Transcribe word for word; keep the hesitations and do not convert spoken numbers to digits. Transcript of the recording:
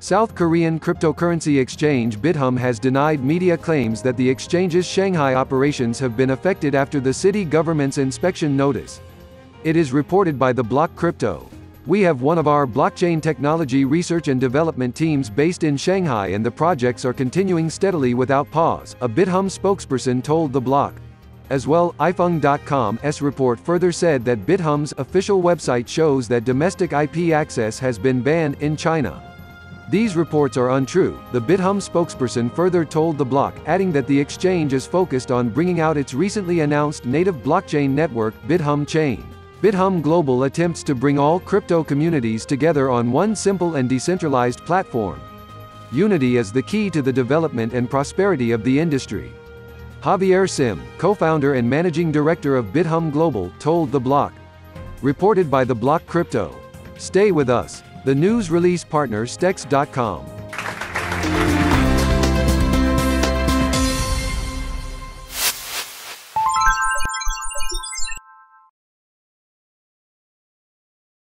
South Korean cryptocurrency exchange Bithumb has denied media claims that the exchange's Shanghai operations have been affected after the city government's inspection notice. It is reported by the Block Crypto. "We have one of our blockchain technology research and development teams based in Shanghai and the projects are continuing steadily without pause," a Bithumb spokesperson told the Block. As well, ifeng dot com's report further said that Bithumb's official website shows that domestic I P access has been banned in China. These reports are untrue, the Bithumb spokesperson further told the Block, adding that the exchange is focused on bringing out its recently announced native blockchain network, Bithumb Chain. Bithumb Global attempts to bring all crypto communities together on one simple and decentralized platform. Unity is the key to the development and prosperity of the industry. Javier Sim, co-founder and managing director of Bithumb Global, told the Block. Reported by the Block Crypto. Stay with us. The news release partner stex dot com.